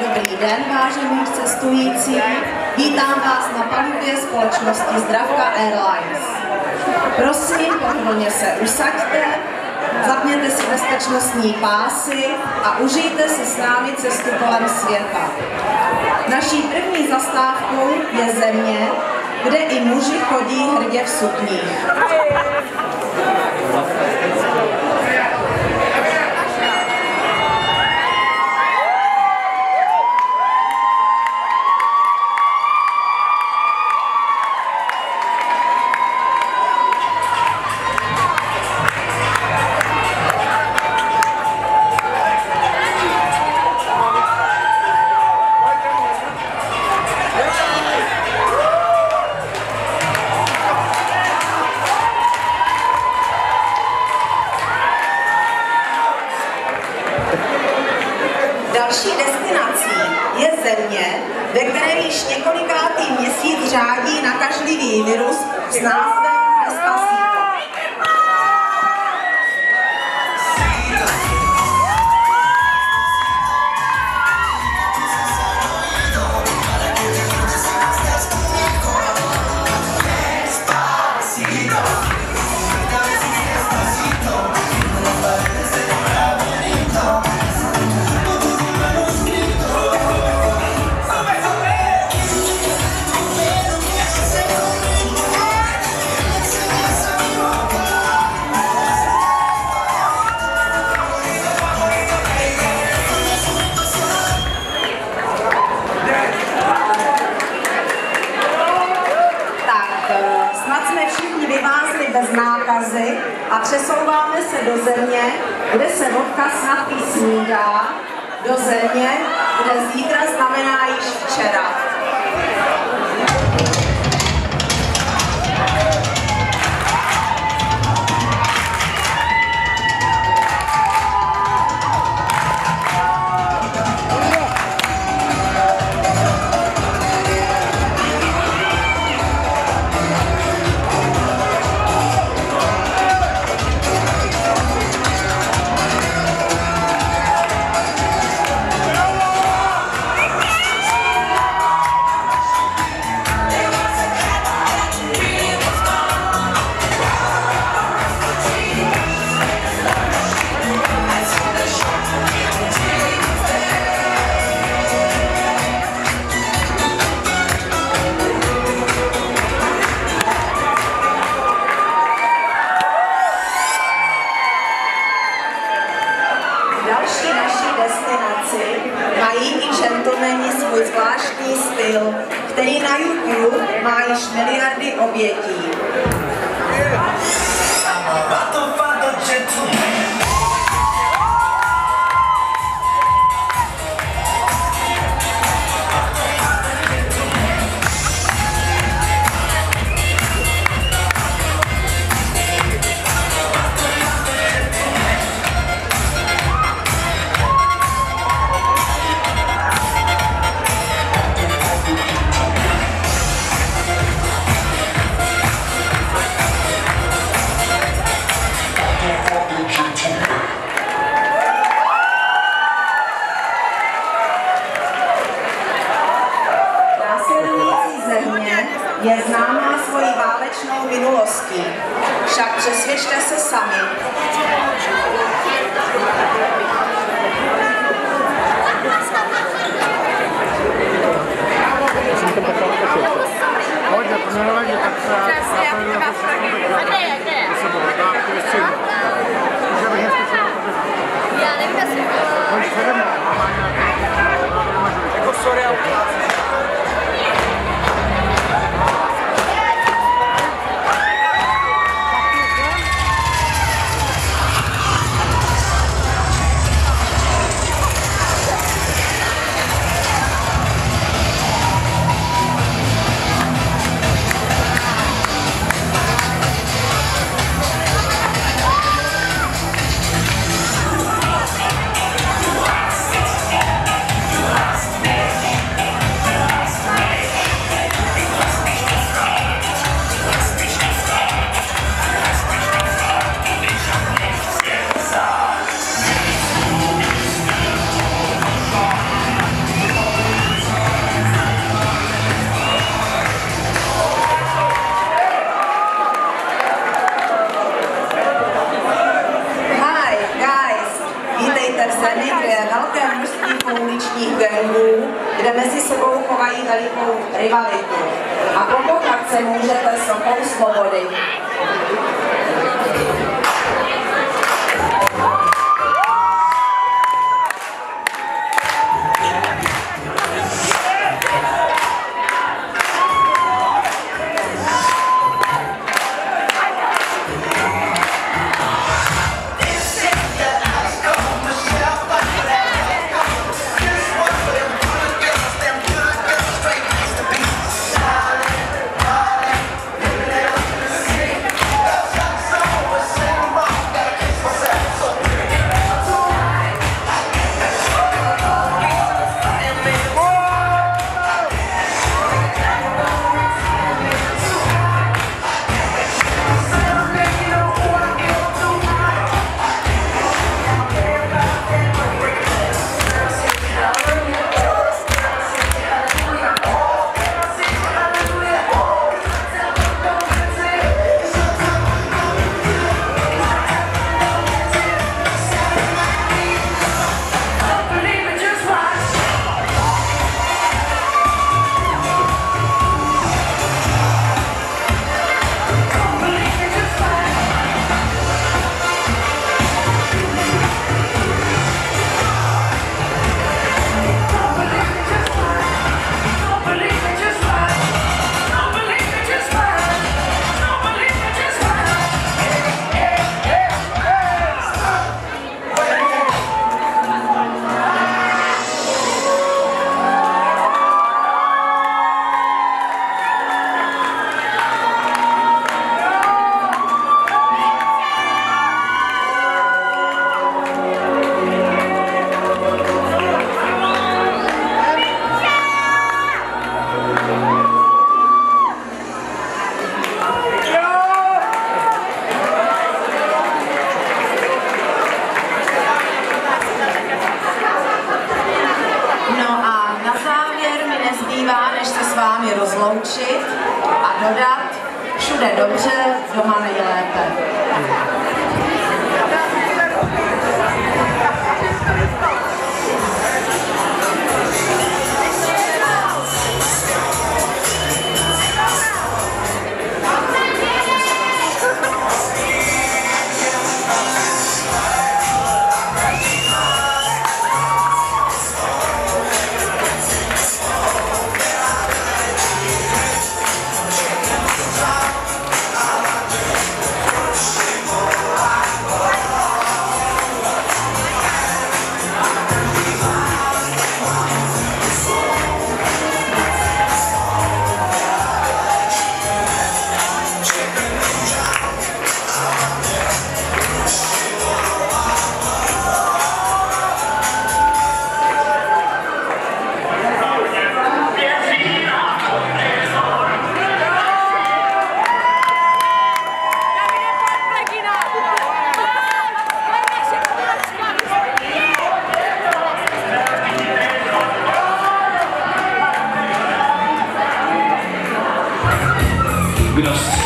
Dobrý den, vážení cestující. Vítám vás na palubě společnosti Zdravka Airlines. Prosím, pohodlně se usaďte, zapněte si bezpečnostní pásy a užijte si s námi cestu kolem světa. Naší první zastávkou je země, kde i muži chodí hrdě v sukních. Další destinací je země, ve které již několikátý měsíc řádí nakažlivý virus s názvem Despacito. Bez nákazy a přesouváme se do země, kde se vodka snad i snídá, do země, kde zítra znamená již včera. Mají i gentlemani svůj zvláštní styl, který na YouTube má již miliardy obětí. Je známá svojí válečnou minulostí, však přesvědčte se sami. zemi, kde je velké množství pouličních gangů, kde mezi sebou chovají velikou rivalitu. A pokokat se můžete sochou svobody. Než se s vámi rozloučit a dodat všude dobře, doma nejlépe. Kdo